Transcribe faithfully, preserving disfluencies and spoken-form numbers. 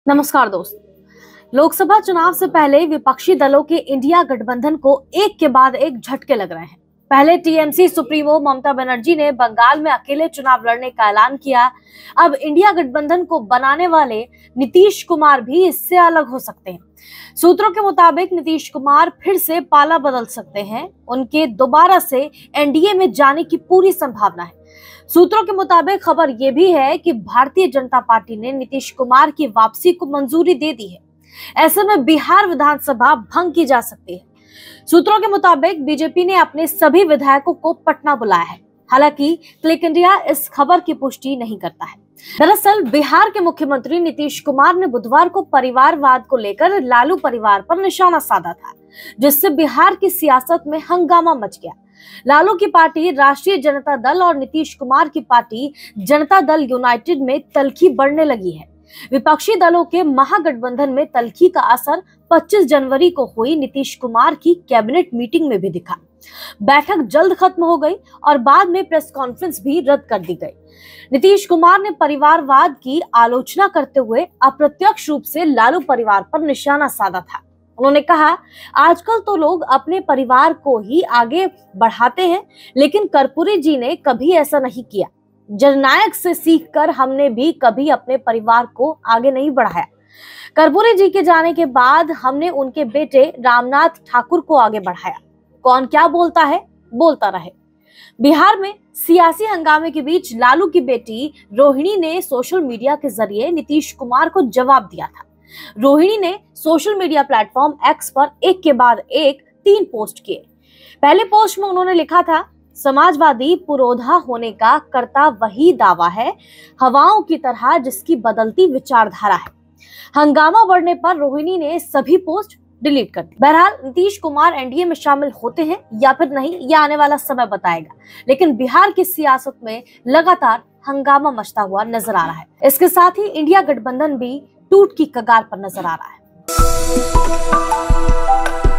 नमस्कार दोस्त। लोकसभा चुनाव से पहले विपक्षी दलों के इंडिया गठबंधन को एक के बाद एक झटके लग रहे हैं। पहले टीएमसी सुप्रीमो ममता बनर्जी ने बंगाल में अकेले चुनाव लड़ने का ऐलान किया। अब इंडिया गठबंधन को बनाने वाले नीतीश कुमार भी इससे अलग हो सकते हैं। सूत्रों के मुताबिक नीतीश कुमार फिर से पाला बदल सकते हैं। उनके दोबारा से एनडीए में जाने की पूरी संभावना है। सूत्रों के मुताबिक खबर यह भी है कि भारतीय जनता पार्टी ने नीतीश कुमार की वापसी को मंजूरी दे दी है। ऐसे में बिहार विधानसभा भंग की जा सकती है। सूत्रों के मुताबिक बीजेपी ने अपने सभी विधायकों को पटना बुलाया है। हालांकि क्लिक इंडिया इस खबर की पुष्टि नहीं करता है। दरअसल बिहार के मुख्यमंत्री नीतीश कुमार ने बुधवार को परिवारवाद को लेकर लालू परिवार पर निशाना साधा था, जिससे बिहार की सियासत में हंगामा मच गया। लालू की पार्टी राष्ट्रीय जनता दल और नीतीश कुमार की पार्टी जनता दल यूनाइटेड में तल्खी बढ़ने लगी है। विपक्षी दलों के महागठबंधन में तल्खी का असर पच्चीस जनवरी को हुई नीतीश कुमार की कैबिनेट मीटिंग में भी दिखा। बैठक जल्द खत्म हो गई और बाद में प्रेस कॉन्फ्रेंस भी रद्द कर दी गई। नीतीश कुमार ने परिवारवाद की आलोचना करते हुए अप्रत्यक्ष रूप से लालू परिवार पर निशाना साधा था। उन्होंने कहा, आजकल तो लोग अपने परिवार को ही आगे बढ़ाते हैं, लेकिन कर्पूरी जी ने कभी ऐसा नहीं किया। जननायक से सीखकर हमने भी कभी अपने परिवार को आगे नहीं बढ़ाया। कर्पूरी जी के जाने के बाद हमने उनके बेटे रामनाथ ठाकुर को आगे बढ़ाया। कौन क्या बोलता है, बोलता रहे। बिहार में सियासी हंगामे के बीच लालू की बेटी रोहिणी ने सोशल मीडिया के जरिए नीतीश कुमार को जवाब दिया था। रोहिणी ने सोशल मीडिया प्लेटफॉर्म एक्स पर एक के बाद एक तीन पोस्ट किए। पहले पोस्ट में उन्होंने लिखा था, समाजवादी पुरोधा होने का करता वही दावा है, हवाओं की तरह जिसकी बदलती विचारधारा है। हंगामा बढ़ने पर रोहिणी ने सभी पोस्ट डिलीट कर दी। बहरहाल नीतीश कुमार एनडीए में शामिल होते हैं या फिर नहीं, यह आने वाला समय बताएगा, लेकिन बिहार की सियासत में लगातार हंगामा मचता हुआ नजर आ रहा है। इसके साथ ही इंडिया गठबंधन भी टूट की कगार पर नजर आ रहा है।